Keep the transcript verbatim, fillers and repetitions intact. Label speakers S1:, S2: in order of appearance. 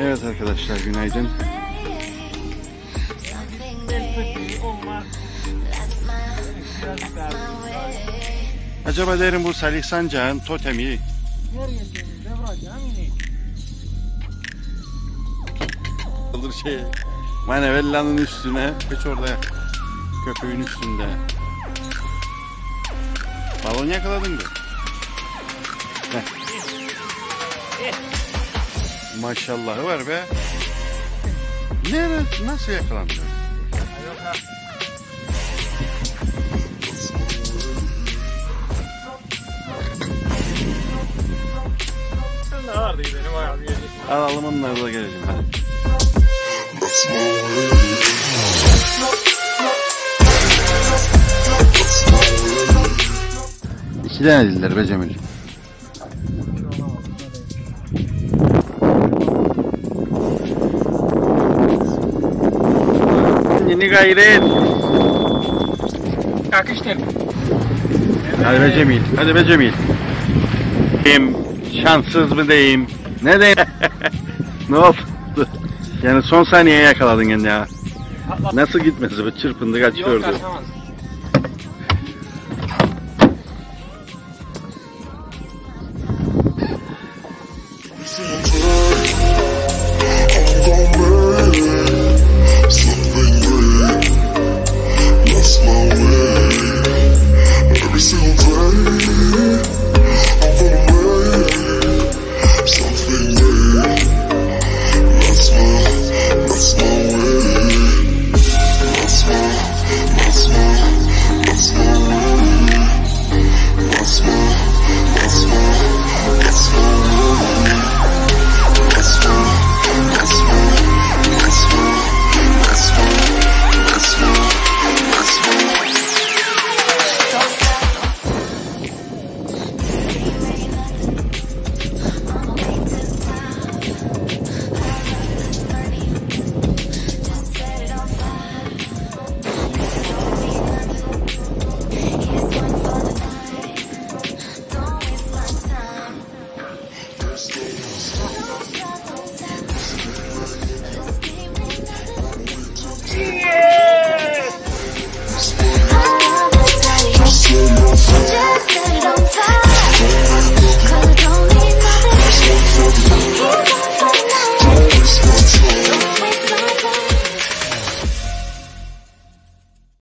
S1: Evet arkadaşlar, günaydın. Acaba derim bu Salih Sancak'ın totemi alır şey Manevella'nın üstüne, hiç orada köpüğün üstünde balon yakaladın mı? Maşallahı var be. Nerede, nasıl yakalandı?
S2: Sen de vardı benim bayağı bir yerim.
S1: Alalım onları da geleceğim hadi. İki tane diller be Cemil. Yeni gayret.
S2: Yakıştır.
S1: Hadi be Cemil, hadi be Cemil. Diyeyim, şanssız mı diyeyim, ne diyeyim? Ne oldu? Yani son saniye yakaladın yani ya. Nasıl gitmesi bu, çırpındı kaçıyordu.
S2: Yok kaçamaz.